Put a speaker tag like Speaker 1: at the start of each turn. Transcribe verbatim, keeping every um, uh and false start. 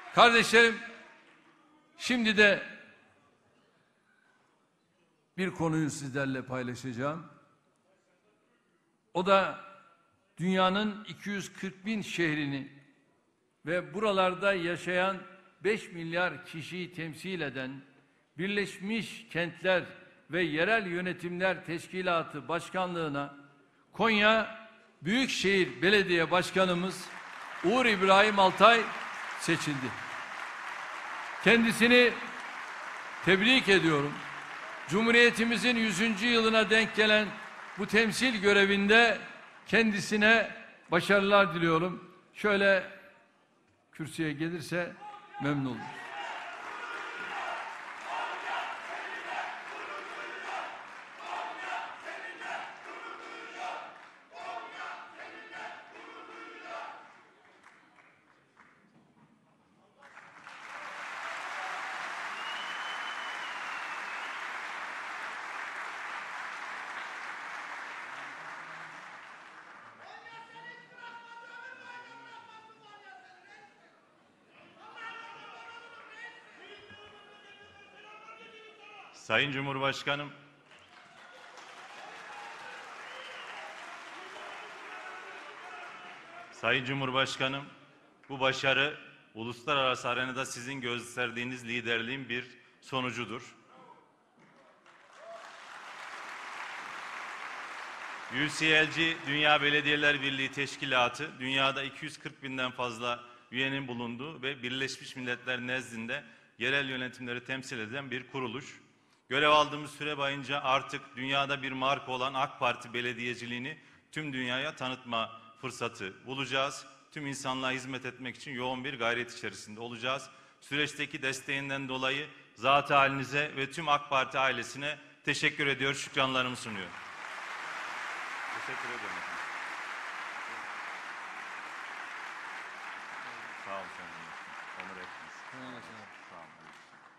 Speaker 1: Kardeşlerim, şimdi de bir konuyu sizlerle paylaşacağım. O da dünyanın iki yüz kırk bin şehrini ve buralarda yaşayan beş milyar kişiyi temsil eden Birleşmiş Kentler ve Yerel Yönetimler Teşkilatı Başkanlığı'na Konya Büyükşehir Belediye Başkanımız Uğur İbrahim Altay seçildi. Kendisini tebrik ediyorum. Cumhuriyetimizin yüzüncü yılına denk gelen bu temsil görevinde kendisine başarılar diliyorum. Şöyle kürsüye gelirse memnun olurum.
Speaker 2: Sayın Cumhurbaşkanım, Sayın Cumhurbaşkanım, bu başarı uluslararası arenada sizin gösterdiğiniz liderliğin bir sonucudur. U C L G Dünya Belediyeler Birliği Teşkilatı, dünyada iki yüz kırk binden fazla üyenin bulunduğu ve Birleşmiş Milletler nezdinde yerel yönetimleri temsil eden bir kuruluş. Görev aldığımız süre boyunca artık dünyada bir marka olan AK Parti belediyeciliğini tüm dünyaya tanıtma fırsatı bulacağız. Tüm insanlığa hizmet etmek için yoğun bir gayret içerisinde olacağız. Süreçteki desteğinden dolayı zat-ı halinize ve tüm AK Parti ailesine teşekkür ediyor, şükranlarımı sunuyorum. Teşekkür ederim. Sağ olun. Onur ettiniz. Sağ olun.